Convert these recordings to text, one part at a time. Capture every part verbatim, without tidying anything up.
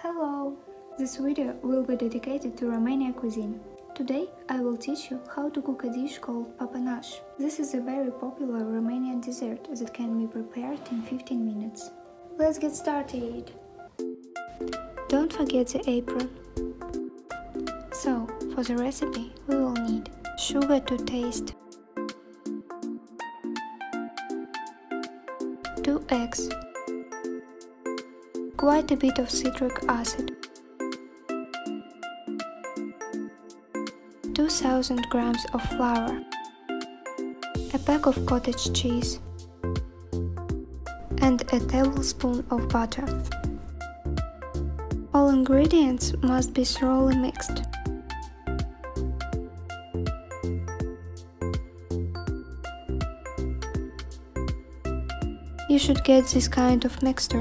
Hello! This video will be dedicated to Romania cuisine. Today I will teach you how to cook a dish called papanaș. This is a very popular Romanian dessert that can be prepared in fifteen minutes. Let's get started! Don't forget the apron. So, for the recipe we will need sugar to taste, two eggs, quite a bit of citric acid, two thousand grams of flour, a pack of cottage cheese, and a tablespoon of butter. All ingredients must be thoroughly mixed. You should get this kind of mixture.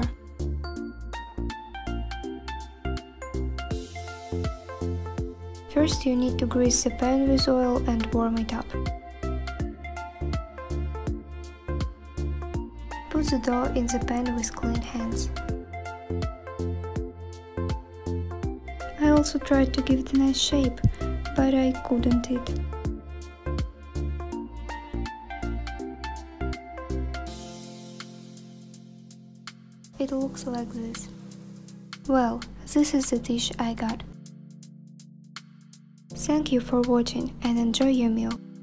First you need to grease the pan with oil and warm it up. Put the dough in the pan with clean hands. I also tried to give it a nice shape, but I couldn't it. It looks like this. Well, this is the dish I got. Thank you for watching and enjoy your meal.